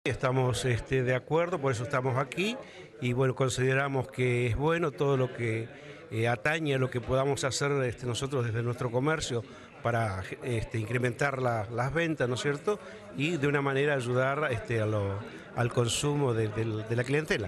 Estamos de acuerdo, por eso estamos aquí y bueno, consideramos que es bueno todo lo que atañe a lo que podamos hacer nosotros desde nuestro comercio para incrementar las ventas, ¿no es cierto? Y de una manera ayudar al consumo de la clientela.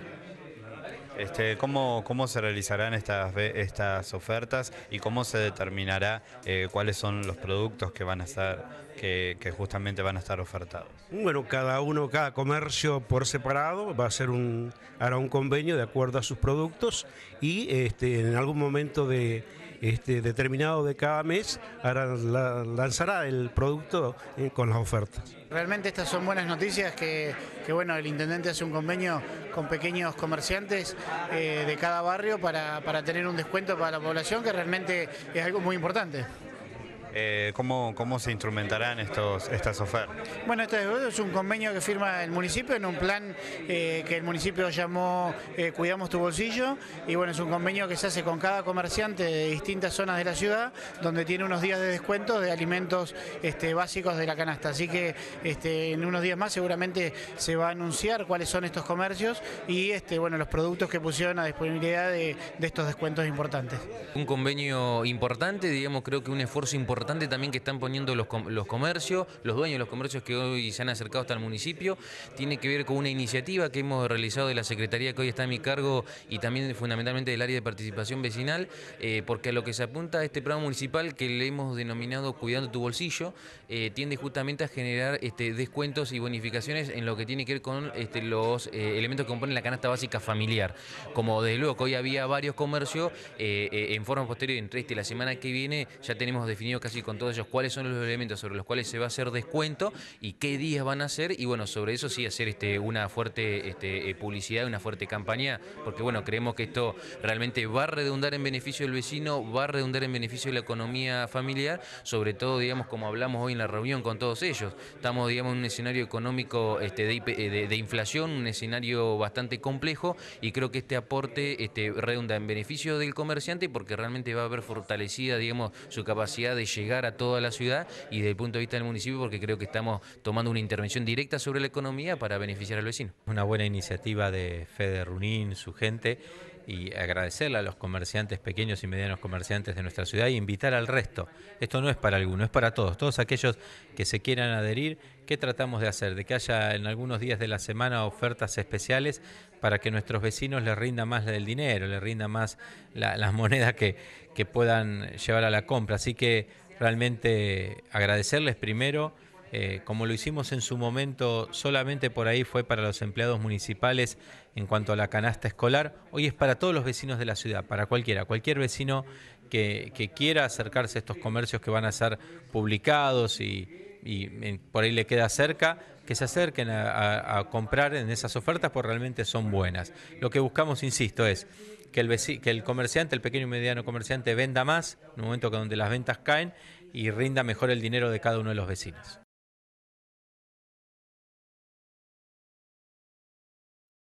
¿Cómo se realizarán estas ofertas y cómo se determinará cuáles son los productos que van a estar, que justamente van a estar ofertados? Bueno, cada comercio por separado va a hará un convenio de acuerdo a sus productos y en algún momento determinado de cada mes lanzará el producto con las ofertas. Realmente estas son buenas noticias que bueno, el intendente hace un convenio con pequeños comerciantes de cada barrio para tener un descuento para la población, que realmente es algo muy importante. ¿Cómo se instrumentarán estas ofertas? Bueno, este es un convenio que firma el municipio en un plan que el municipio llamó Cuidamos tu bolsillo, y bueno, es un convenio que se hace con cada comerciante de distintas zonas de la ciudad, donde tiene unos días de descuento de alimentos básicos de la canasta. Así que en unos días más seguramente se va a anunciar cuáles son estos comercios y bueno, los productos que pusieron a disponibilidad de estos descuentos importantes. Un convenio importante, digamos, creo que un esfuerzo importante también que están poniendo los comercios, los dueños de los comercios que hoy se han acercado hasta el municipio, tiene que ver con una iniciativa que hemos realizado de la Secretaría que hoy está a mi cargo y también fundamentalmente del área de participación vecinal, porque a lo que se apunta a este programa municipal que le hemos denominado Cuidando tu bolsillo, tiende justamente a generar descuentos y bonificaciones en lo que tiene que ver con los elementos que componen la canasta básica familiar. Como desde luego que hoy había varios comercios, en forma posterior, entre la semana que viene, ya tenemos definido casi con todos ellos cuáles son los elementos sobre los cuales se va a hacer descuento y qué días van a ser, y bueno, sobre eso sí hacer una fuerte publicidad, una fuerte campaña, porque bueno, creemos que esto realmente va a redundar en beneficio del vecino, va a redundar en beneficio de la economía familiar, sobre todo, digamos, como hablamos hoy en la reunión con todos ellos. Estamos, digamos, en un escenario económico de inflación, un escenario bastante complejo, y creo que este aporte redunda en beneficio del comerciante, porque realmente va a haber fortalecida, digamos, su capacidad de llegar a toda la ciudad, y desde el punto de vista del municipio, porque creo que estamos tomando una intervención directa sobre la economía para beneficiar al vecino. Una buena iniciativa de Fede Runín, su gente, y agradecerle a los comerciantes, pequeños y medianos comerciantes de nuestra ciudad, y invitar al resto. Esto no es para algunos, es para todos aquellos que se quieran adherir. ¿Qué tratamos de hacer? De que haya en algunos días de la semana ofertas especiales para que nuestros vecinos les rinda más el dinero, les rinda más las monedas que puedan llevar a la compra. Así que realmente agradecerles primero. Como lo hicimos en su momento, solamente por ahí fue para los empleados municipales en cuanto a la canasta escolar. Hoy es para todos los vecinos de la ciudad, para cualquier vecino que quiera acercarse a estos comercios que van a ser publicados y por ahí le queda cerca, que se acerquen a comprar en esas ofertas, porque realmente son buenas. Lo que buscamos, insisto, es que el comerciante, el pequeño y mediano comerciante, venda más en un momento donde las ventas caen y rinda mejor el dinero de cada uno de los vecinos.